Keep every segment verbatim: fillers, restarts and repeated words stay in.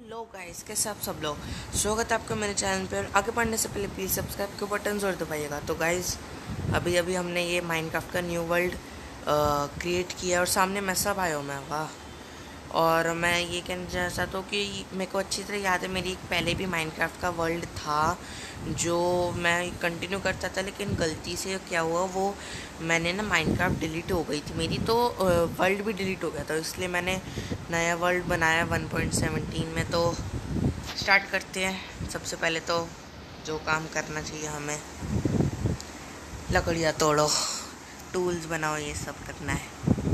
लो guys, कैसे आप सब लोग। स्वागत है आपका मेरे चैनल पे। और आगे बढ़ने से पहले प्लीज़ सब्सक्राइब के बटन ज़रूर दबाइएगा। तो गाइस, अभी अभी हमने ये माइनक्राफ्ट का न्यू वर्ल्ड क्रिएट किया और सामने मैं सब आया हूँ मैं, वाह। और मैं ये कहना चाहता हूँ कि मेरे को अच्छी तरह याद है, मेरी एक पहले भी माइनक्राफ्ट का वर्ल्ड था जो मैं कंटिन्यू करता था, लेकिन गलती से क्या हुआ, वो मैंने ना माइनक्राफ्ट डिलीट हो गई थी मेरी, तो वर्ल्ड भी डिलीट हो गया था। इसलिए मैंने नया वर्ल्ड बनाया वन पॉइंट सेवनटीन में। तो स्टार्ट करते हैं। सबसे पहले तो जो काम करना चाहिए हमें, लकड़ियाँ तोड़ो, टूल्स बनाओ, ये सब करना है।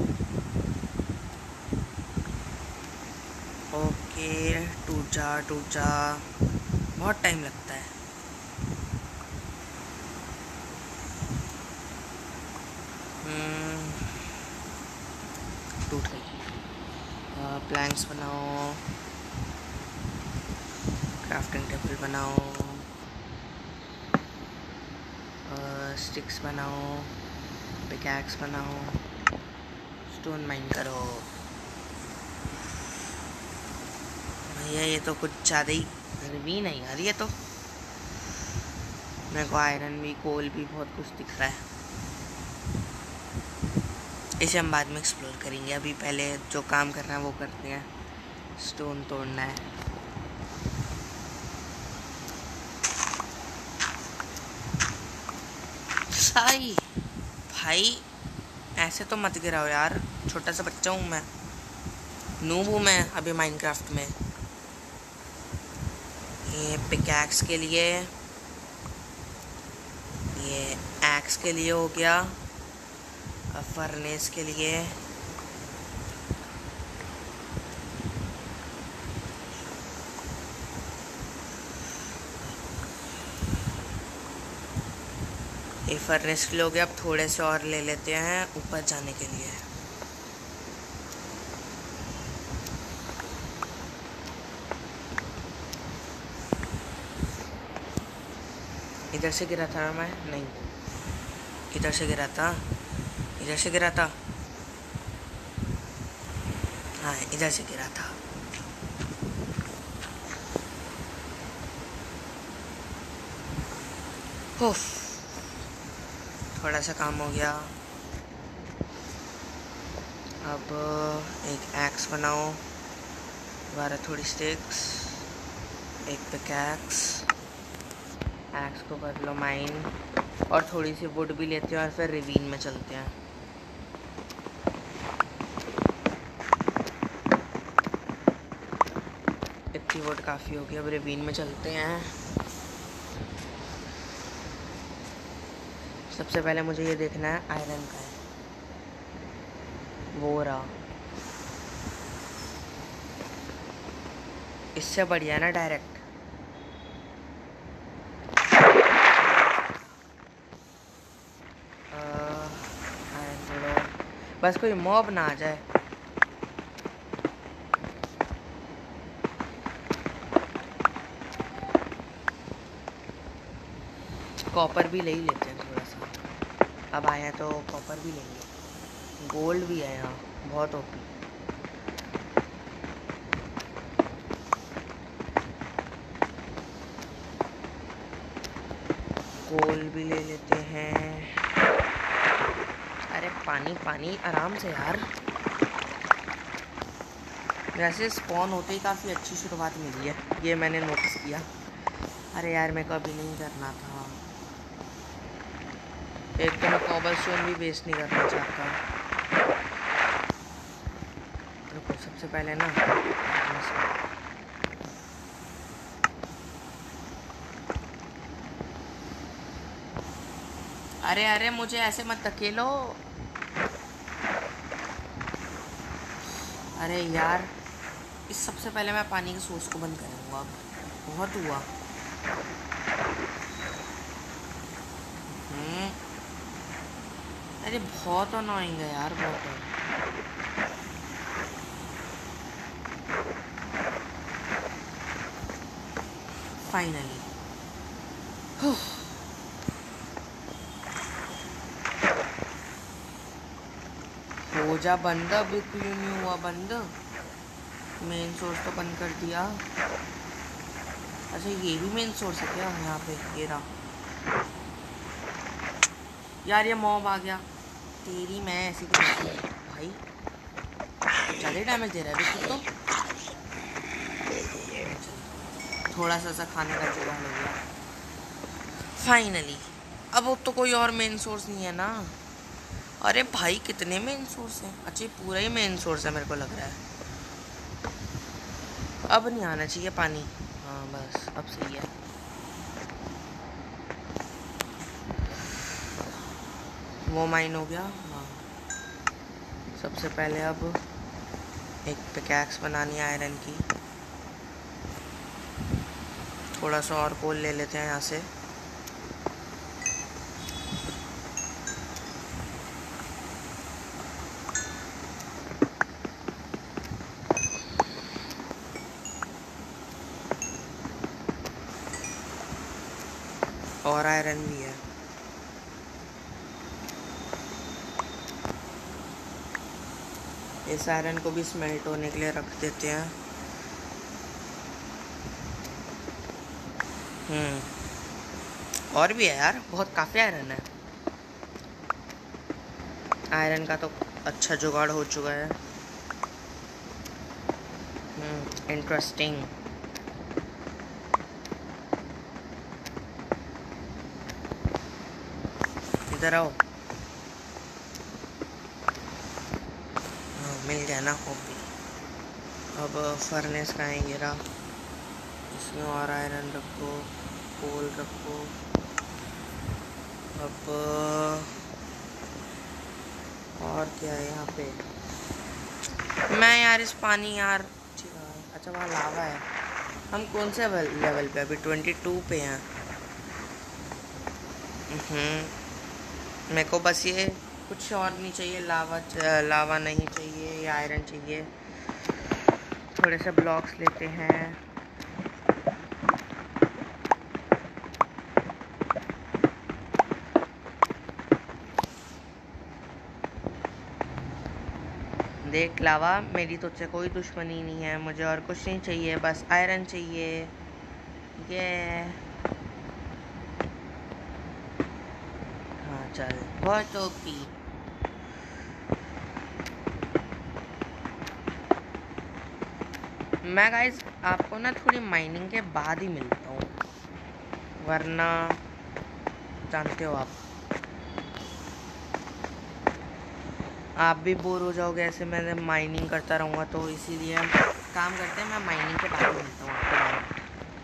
ओके, टूट जा टूट जा, बहुत टाइम लगता है। टूट गई। प्लैंक्स बनाओ, क्राफ्टिंग टेबल बनाओ, स्टिक्स बनाओ, पिकैक्स बनाओ, स्टोन माइन करो। भैया ये तो कुछ ज़्यादा ही रिवीन है यार। ये तो मेरे को आयरन भी, कोल भी, बहुत कुछ दिख रहा है। इसे हम बाद में एक्सप्लोर करेंगे। अभी पहले जो काम करना है वो करते हैं। स्टोन तोड़ना है। साई भाई, ऐसे तो मत गिराओ यार, छोटा सा बच्चा हूँ मैं, नूब हूँ मैं अभी माइनक्राफ्ट में। ये पिकैक्स के लिए, ये एक्स के लिए हो गया, फर्नेस के लिए, ये फर्नेस के लिए हो गया। अब थोड़े से और ले लेते हैं ऊपर जाने के लिए। इधर से गिरा था मैं, नहीं इधर से गिरा था, इधर से गिरा था, हाँ इधर से गिरा था। उफ, थोड़ा सा काम हो गया। अब एक एक्स बनाओ, दोबारा थोड़ी स्टिक्स, एक पिकैक्स, एक्स को कर लो माइन, और थोड़ी सी वुड भी लेते हैं और फिर रिवीन में चलते हैं। इतनी वुड काफ़ी होगी, अब रिवीन में चलते हैं। सबसे पहले मुझे ये देखना है आयरन का है, वो रहा। इससे बढ़िया है ना डायरेक्ट। बस कोई मॉब ना आ जाए। कॉपर भी ले ही लेते हैं थोड़ा सा, अब आया तो कॉपर भी लेंगे। गोल्ड भी है यहाँ, बहुत ओपी। कोल भी ले लेते हैं। अरे पानी पानी, आराम से यार। वैसे स्पॉन होते ही काफ़ी अच्छी शुरुआत मिली है, ये मैंने नोटिस किया। अरे यार मेरे को अभी नहीं करना था। एक तो मैं कॉबलस्टोन भी वेस्ट नहीं करना चाहता। रुको, सबसे पहले ना अरे अरे मुझे ऐसे मत धकेलो। अरे यार, इस सबसे पहले मैं पानी के सोर्स को बंद करूँगा। अब बहुत हुआ। हम्म अरे बहुत अनोइंग है यार, बहुत। फाइनली हो जा बंद। अभी क्यों नहीं हुआ बंद? मेन सोर्स तो बंद कर दिया। अच्छा ये भी मेन सोर्स है क्या यहाँ पे? ये रहा यार, ये मॉब आ गया। तेरी मैं ऐसी तो भाई ज़्यादा डैमेज दे रहा है अभी तो। थोड़ा सा सा खाने का जुगाड़ हो गया फाइनली। अब वो तो कोई और मेन सोर्स नहीं है ना। अरे भाई कितने मेन सोर्स हैं? अच्छा पूरा ही मेन सोर्स है मेरे को लग रहा है। अब नहीं आना चाहिए पानी। हाँ बस अब सही है। वो माइन हो गया। हाँ सबसे पहले अब एक पिकैक्स बनानी है आयरन की। थोड़ा सा और कोल ले लेते हैं यहाँ से। और आयरन भी है। इस आयरन को भी स्मेल्ट होने के लिए रख देते हैं। हम्म और भी है यार, बहुत काफ़ी आयरन है। आयरन का तो अच्छा जुगाड़ हो चुका है। Hmm interesting. इधर आओ। हाँ मिल गया ना कॉपी। अब फर्नेस का है ये रहा। इसमें और आयरन रखो, कोल रखो। अब और क्या है यहाँ पे? मैं यार इस पानी यार अच्छा वहाँ लावा है। हम कौन से लेवल पे? अभी ट्वेंटी टू पे हैं। हम्म मेरे को बस ये कुछ और नहीं चाहिए। लावा लावा नहीं चाहिए, या आयरन चाहिए। थोड़े से ब्लॉक्स लेते हैं। देख लावा, मेरी तुझसे कोई दुश्मनी नहीं है। मुझे और कुछ नहीं चाहिए, बस आयरन चाहिए। ये हाँ चल बहुत ओपी। मैं गाइस आपको ना थोड़ी माइनिंग के बाद ही मिलता हूँ, वरना जानते हो आप आप भी बोर हो जाओगे ऐसे। मैंने माइनिंग करता रहूँगा, तो इसीलिए हम काम करते हैं। मैं माइनिंग के बाद ही मिलता हूँ आपको।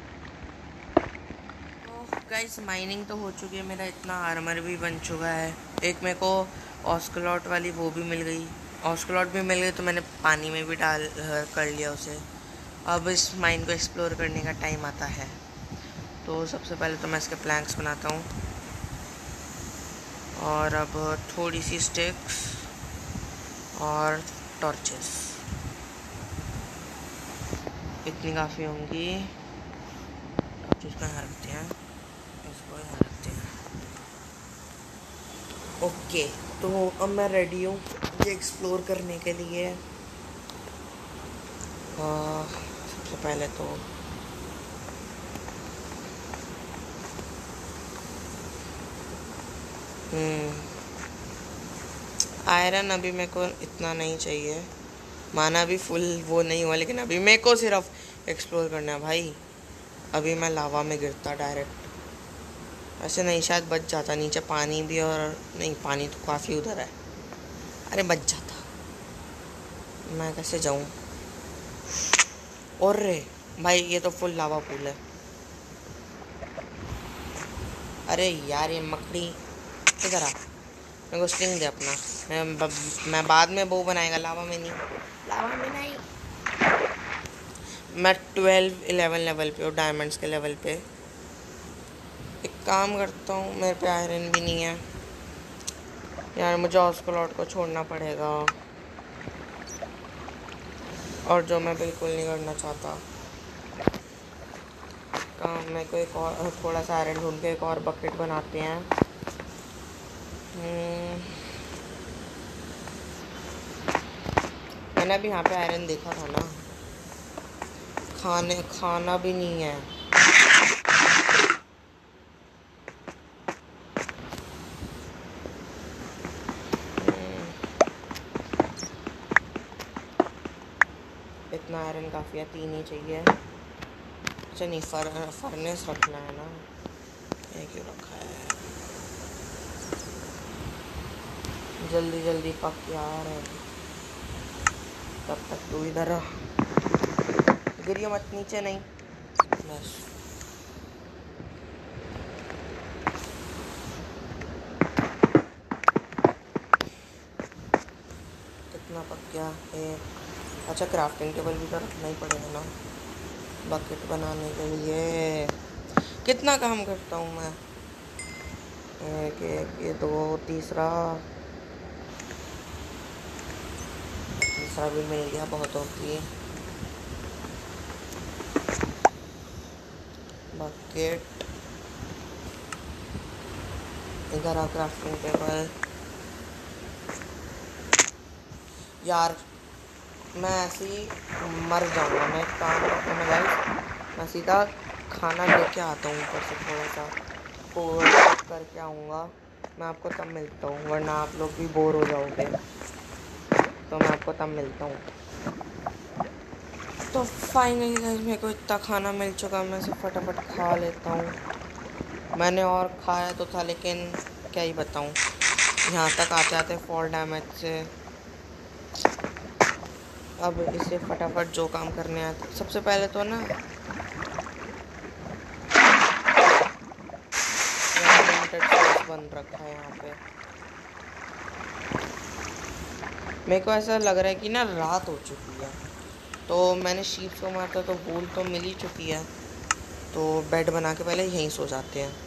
तो गाइस माइनिंग तो हो चुकी है, मेरा इतना आर्मर भी बन चुका है। एक मेरे को ऑस्कलॉट वाली वो भी मिल गई। ऑस्कलॉट भी मिल गई तो मैंने पानी में भी डाल कर लिया उसे। अब इस माइन को एक्सप्लोर करने का टाइम आता है। तो सबसे पहले तो मैं इसके प्लैंक्स बनाता हूँ, और अब थोड़ी सी स्टिक्स और टॉर्चेस, इतनी काफ़ी होंगी। टॉर्चेस को यहाँ रखते हैं, इसको यहाँ रखते हैं। ओके तो अब मैं रेडी हूँ ये एक्सप्लोर करने के लिए। आ, सबसे पहले तो आयरन अभी मेरे को इतना नहीं चाहिए। माना अभी फुल वो नहीं हुआ, लेकिन अभी मेरे को सिर्फ एक्सप्लोर करना है भाई। अभी मैं लावा में गिरता डायरेक्ट। ऐसे नहीं, शायद बच जाता। नीचे पानी भी, और नहीं पानी तो काफ़ी उधर है। अरे बच जाता। मैं कैसे जाऊँ? और रे भाई ये तो फुल लावा पूल है। अरे यार ये मकड़ी इधर आ, मेरे को स्टिंग दे अपना। मैं ब, मैं बाद में वो बनाएगा, लावा में नहीं, लावा में नहीं। मैं ट्वेल्व इलेवन लेवल पे हूँ, डायमंड्स के लेवल पे। एक काम करता हूँ, मेरे पे आयरन भी नहीं है यार, मुझे ऑस्कलॉट को छोड़ना पड़ेगा, और जो मैं बिल्कुल नहीं करना चाहता। काम मैं को एक और थोड़ा सा आयरन ढूंढ के एक और बकेट बनाते हैं। मैंने अभी यहाँ पे आयरन देखा था ना। खाने खाना भी नहीं है। इतना आयरन काफ़ी है, तीन ही चाहिए। अच्छा नहीं, फर फर्नेस रखना है ना, ये क्यों रखा है? जल्दी जल्दी पक यार, तब तक तू इधर आ, गिरियो मत नीचे, नहीं बस। कितना पक गया? एक। अच्छा क्राफ्टिंग टेबल भी तो रखना ही पड़ेगा ना बकेट बनाने के लिए। कितना काम करता हूँ मैं। एक एक, ये दो, तीसरा तीसरा भी मिल गया, बहुत होती। बकेट इधर आ, क्राफ्टिंग टेबल। यार मैं ऐसे ही मर जाऊँगा। मैं एक काम करता हूँ गाइस, मैं सीधा खाना लेके आता हूँ ऊपर से, थोड़ा सा कोट करके आऊँगा। मैं आपको तब मिलता हूँ, वरना आप लोग भी बोर हो जाओगे। तो मैं आपको तब मिलता हूँ। तो फाइनली गाइस मेरे को इतना खाना मिल चुका, मैं इसे फटाफट खा लेता हूँ। मैंने और खाया तो था, लेकिन क्या ही बताऊँ, यहाँ तक आते आते फॉल डैमेज से। अब इसे फटाफट जो काम करने आते, सबसे पहले तो ना अनलिमिटेड सोर्स बन रखा है यहाँ पे। मेरे को ऐसा लग रहा है कि ना रात हो चुकी है, तो मैंने शीप्स को मारता तो वूल तो मिल ही चुकी है, तो बेड बना के पहले यहीं सो जाते हैं।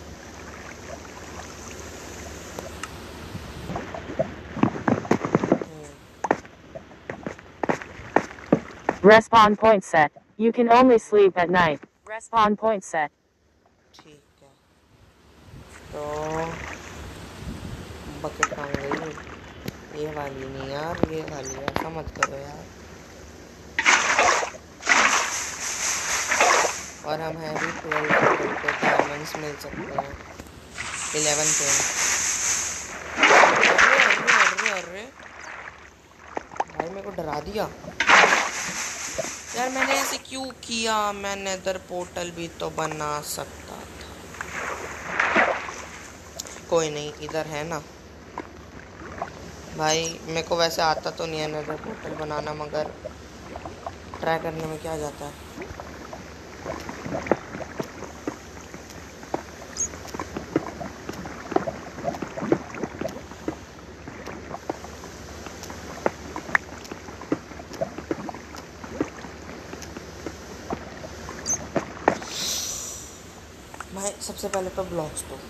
Respawn point set. You can only sleep at night. Respawn point set. ठीक है, तो बकेट कहाँ गई? ये वाली नहीं यार, ये वाली, ऐसा मत करो यार। और हम हैं भी ट्वेल्थ लेवल पे, डायमंड्स मिल सकते हैं इलेवन पे। अरे अरे अरे अरे भाई मेरे को डरा दिया यार। मैंने ऐसे क्यों किया? मैं नेदर पोर्टल भी तो बना सकता था। कोई नहीं, इधर है ना भाई। मेरे को वैसे आता तो नहीं है नेदर पोर्टल बनाना, मगर ट्राई करने में क्या जाता है। भाई सबसे पहले तो ब्लॉक्स तो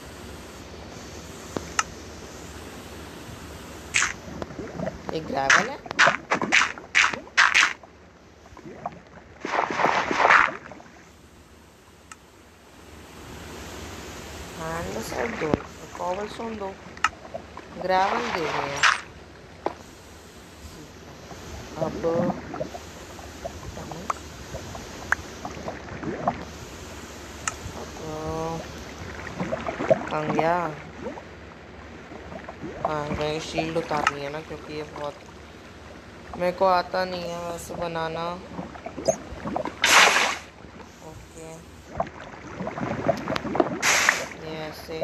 एक ग्रेवल है। हैंड सेट दो, कॉबलस्टोन दो, ग्रेवल दे रहे हैं। अब कहाँ गया? हाँ मेरी शील्ड उतारनी है ना, क्योंकि ये बहुत मेरे को आता नहीं है वैसे बनाना। ओके ये ऐसे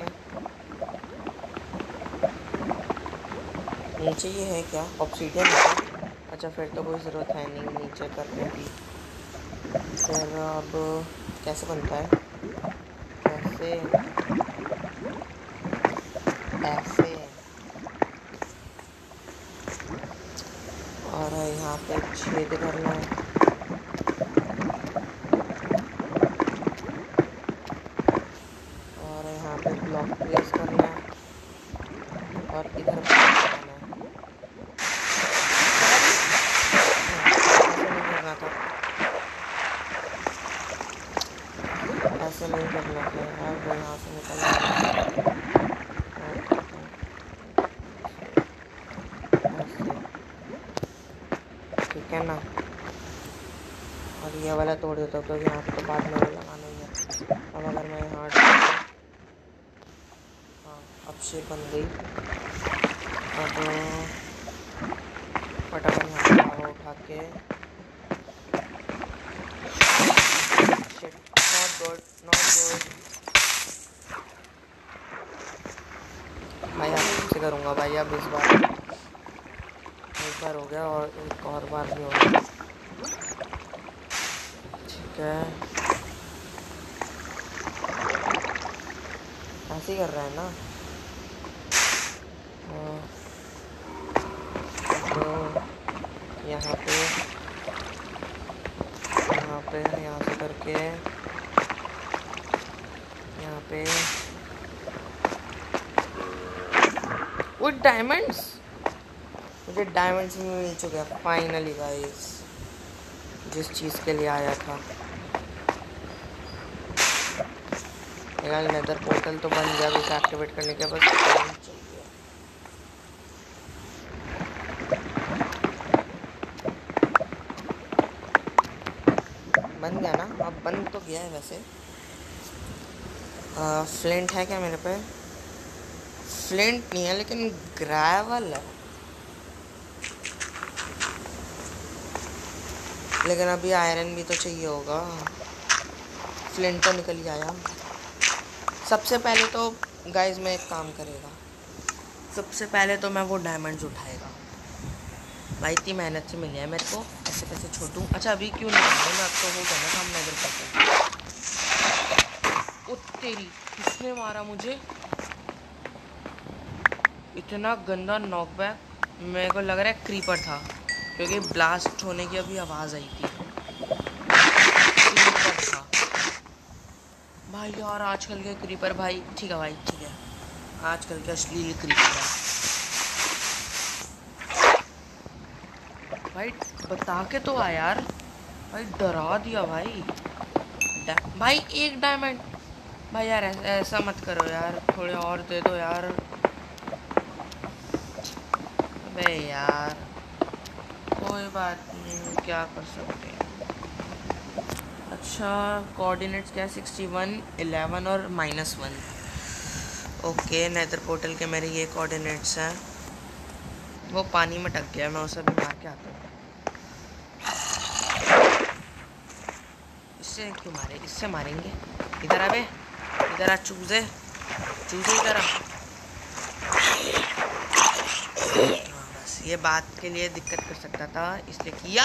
नीचे ये है क्या? ऑब्सीडियन है क्या? अच्छा फिर तो कोई ज़रूरत है नहीं नीचे करने की। फिर अब कैसे बनता है? कैसे? ऐसे। और यहाँ पे छेद करना है। और यहाँ पे ब्लॉक प्लेस करना है, और इधर ब्लॉक करना है। ऐसे नहीं करना था यार, वो यहाँ से निकलना ऐसे, ठीक है ना? और ये वाला तोड़ देता हूँ क्योंकि यहाँ पे तो बाद में वो लगाना ही है। अब अगर मैं यहाँ डालूँ, हाँ अब शेप बन गई। अब फटाफट यहाँ से लावा उठा के, shit, not good not good. भाई आपसे करूँगा भाई, अब इस बार एक बार हो गया और एक और बार भी हो गया। ठीक है, ऐसे ही कर रहा है ना। तो यहाँ पे यहाँ पे यहाँ से करके यहाँ पे वो डायमंड्स, मुझे डायमंड्स भी मिल चुके हैं फाइनली गाइस, जिस चीज़ के लिए आया था। यार नेदर पोर्टल तो बन गया, उसे एक्टिवेट करने के बाद बन गया ना। अब बन तो गया है वैसे। आ, फ्लिंट है क्या मेरे पे? फ्लिंट नहीं है लेकिन ग्रेवल है, लेकिन अभी आयरन भी तो चाहिए होगा। फ्लिंट तो निकल ही आया। सबसे पहले तो गाइस मैं एक काम करेगा, सबसे पहले तो मैं वो डायमंड्स उठाएगा। भाई इतनी मेहनत से मिली है मेरे को, ऐसे कैसे छोड़ूं? अच्छा अभी क्यों नहीं है, मैं अब तो हो गया ना काम नजर करता। ओ तेरी, किसने मारा मुझे? इतना गंदा नॉकबैक, मेरे को लग रहा है क्रीपर था क्योंकि ब्लास्ट होने की अभी आवाज़ आई थी। क्रीपर था भाई यार, आजकल के क्रीपर भाई। ठीक है भाई ठीक है, आजकल के अश्लील क्रीपर है भाई। बता के तो आ यार भाई, डरा दिया भाई। भाई एक डायमंड भाई यार, ऐसा मत करो यार, थोड़े और दे दो यार। अबे यार कोई बात नहीं, क्या कर सकते हैं। अच्छा कोऑर्डिनेट्स क्या है? सिक्सटी वन, इलेवन और minus one. Okay, nether portal के मेरे ये कोऑर्डिनेट्स हैं। वो पानी में टक गया, मैं उसे भी मार के आता हूँ। इससे क्यों मारे, इससे मारेंगे। इधर आ बे, इधर आ चूजे, चूजे इधर आ। हाँ बस ये बात के लिए दिक्कत कर सकता था, इसलिए किया।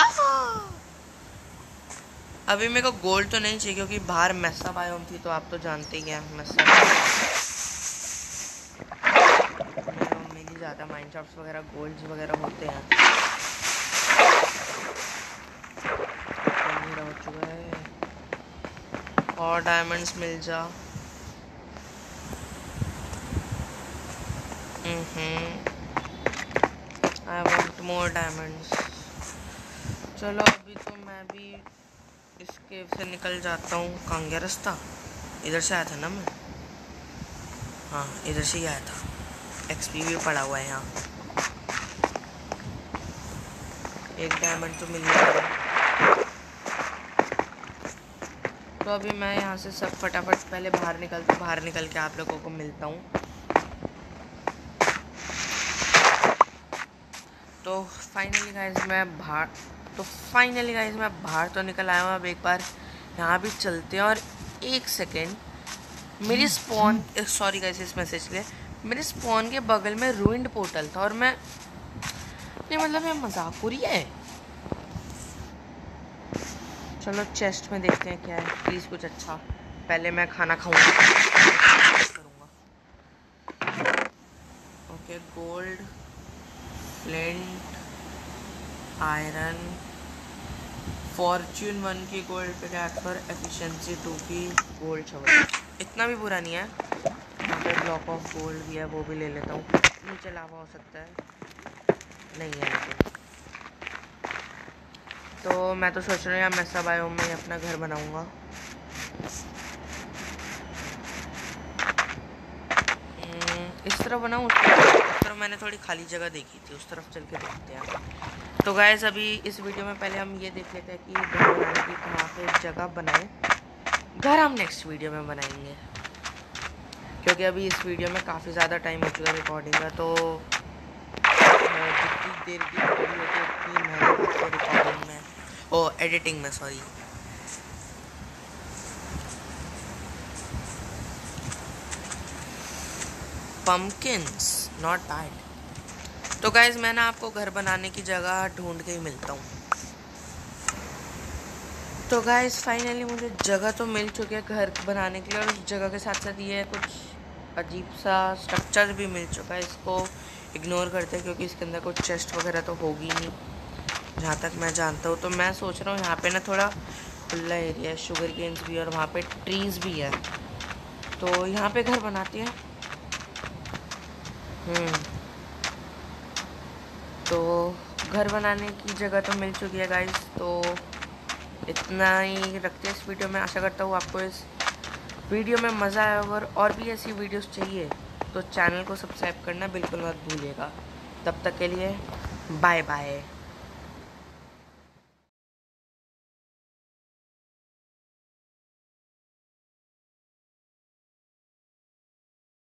अभी मेरे को गोल्ड तो नहीं चाहिए क्योंकि बाहर मैसा बायोम थी, तो आप तो जानते ही हैं मैसा। मेरी ज़्यादा माइनक्राफ्ट वगैरह गोल्ड्स वगैरह होते हैं। हो चुका है और डायमंड्स मिल जा। I want more diamonds. चलो अभी तो मैं भी इस केव से निकल जाता हूँ। कहाँ गया रास्ता? इधर से आया था ना मैं, हाँ इधर से ही आया था। एक्सपी भी पड़ा हुआ है यहाँ। एक डायमंड तो मिल गया। तो अभी मैं यहाँ से सब फटाफट पहले बाहर निकलता हूँ, बाहर निकल के आप लोगों को मिलता हूँ। तो फाइनली गाइस मैं बाहर तो फाइनली गाइस मैं बाहर तो निकल आया हूँ। अब एक बार यहाँ भी चलते हैं। और एक सेकेंड, मेरी स्पॉन सॉरी गाइस इस मैसेज के लिए, मेरे स्पॉन के बगल में रूइंड पोर्टल था और मैं नहीं, मतलब ये मजाक हो रही है। चलो चेस्ट में देखते हैं क्या है, प्लीज़ कुछ अच्छा। पहले मैं खाना खाऊंगा करूँगा। Okay, gold, flint, iron, fortune one की गोल्ड पिकैक्स पर एफिशिएंसी टू की गोल्ड शवल। इतना भी बुरा नहीं है। मुझे ब्लॉक ऑफ गोल्ड भी है, वो भी ले लेता हूँ। नीचे लावा हो सकता है, नहीं है लेकिन। तो मैं तो सोच रही हूँ मैसा बायोम में अपना घर बनाऊँगा। इस तरफ बनाऊँ, उस तरफ? उस तरफ मैंने थोड़ी खाली जगह देखी थी, उस तरफ चल के देखते हैं। तो गाइस अभी इस वीडियो में पहले हम ये देख लेते हैं कि घर बनाने की कहाँ पे जगह बनाए। घर हम नेक्स्ट वीडियो में बनाएंगे, क्योंकि अभी इस वीडियो में काफ़ी ज़्यादा टाइम हो चुका है रिकॉर्डिंग का। तो जितनी देर की रिकॉर्डिंग होती है उतनी मेहनत लगती है रिकॉर्डिंग में, ओ एडिटिंग में, सॉरी। Pumpkins not bad. तो गाइज मैं ना आपको घर बनाने की जगह ढूंढ के ही मिलता हूँ। तो गाइज फाइनली मुझे जगह तो मिल चुकी है घर बनाने के लिए, और उस जगह के साथ साथ ये कुछ अजीब सा स्ट्रक्चर भी मिल चुका है। इसको इग्नोर करते हैं क्योंकि इसके अंदर कुछ चेस्ट वगैरह तो होगी नहीं जहाँ तक मैं जानता हूँ। तो मैं सोच रहा हूँ यहाँ पे ना थोड़ा खुला एरिया है, शुगर केन्स भी है और वहाँ पे ट्रीज़ भी है, तो यहाँ पे घर बनाते हैं। हम्म तो घर बनाने की जगह तो मिल चुकी है गाइस। तो इतना ही रखते हैं इस वीडियो में। आशा करता हूँ आपको इस वीडियो में मज़ा आया होगा। और भी ऐसी वीडियोस चाहिए तो चैनल को सब्सक्राइब करना बिल्कुल मत भूलिएगा। तब तक के लिए बाय बाय।